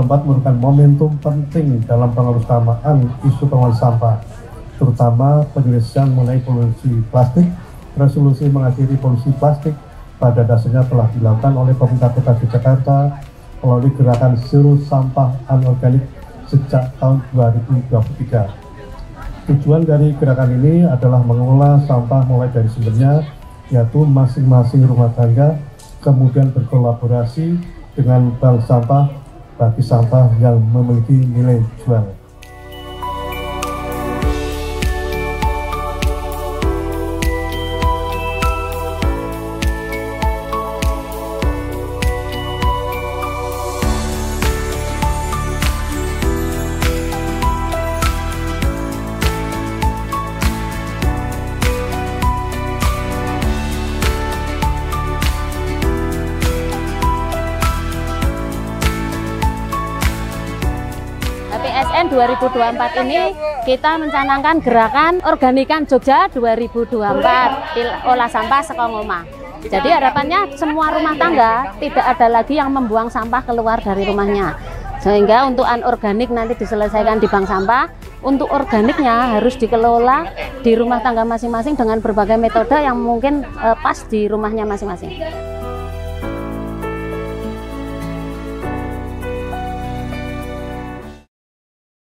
2024 merupakan momentum penting dalam pengurusan isu pengelolaan sampah, terutama penyelesaian mengenai polusi plastik. Resolusi mengakhiri polusi plastik pada dasarnya telah dilakukan oleh pemerintah Kota Yogyakarta melalui gerakan Zero Sampah Anorganik sejak tahun 2023. Tujuan dari gerakan ini adalah mengelola sampah mulai dari sumbernya, yaitu masing-masing rumah tangga, kemudian berkolaborasi dengan bank sampah bagi sampah yang memiliki nilai jual. PSN 2024 ini kita mencanangkan gerakan Organikan Jogja 2024 olah sampah saka omah. Jadi harapannya semua rumah tangga tidak ada lagi yang membuang sampah keluar dari rumahnya. Sehingga untuk anorganik nanti diselesaikan di bank sampah, untuk organiknya harus dikelola di rumah tangga masing-masing dengan berbagai metode yang mungkin pas di rumahnya masing-masing.